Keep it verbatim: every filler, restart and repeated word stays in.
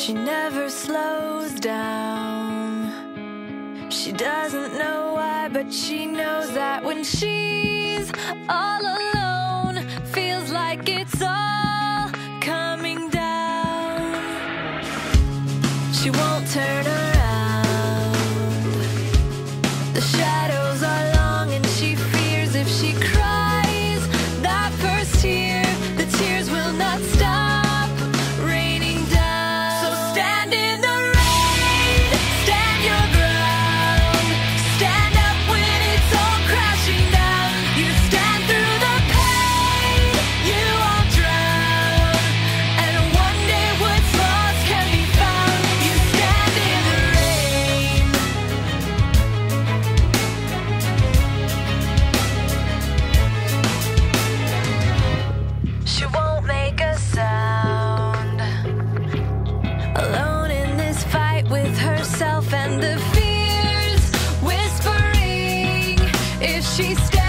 She never slows down. She doesn't know why, but she knows that when she's all alone, feels like it's all coming down. She won't turn around. The shadows are long and she fears if she cries that first tear, the tears will not stop raining down. So stand in the rain, stand your ground, stand up when it's all crashing down. You stand through the pain, you won't drown, and one day what's lost can be found. You stand in the rain. She won't make a sound, alone in this fight with herself and the fears whispering if she stays.